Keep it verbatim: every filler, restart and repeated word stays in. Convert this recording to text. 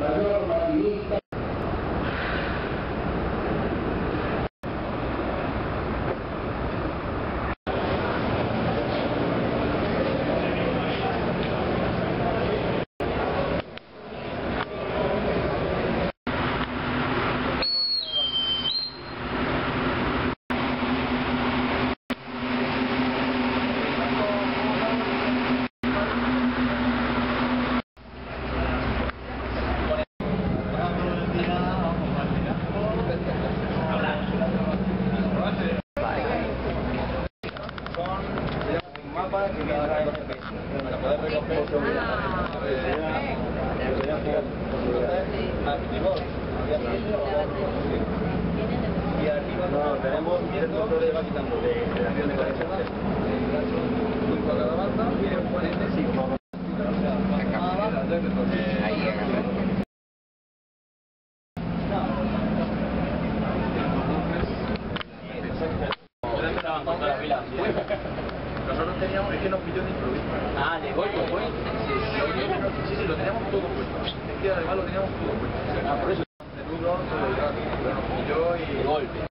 mayor maquinista. Y arriba no, tenemos diez motores de Capitan de generación de Goleta, cinco a cada banda y el cuarenta y cinco. Nosotros teníamos, es que nos pilló de improviso. Ah, de golpe, pues. Sí, sí, lo teníamos todo puesto. Es que además lo teníamos todo puesto. Ah, por eso. De nudo, todo el rato. Pero nos pilló y... De golpe.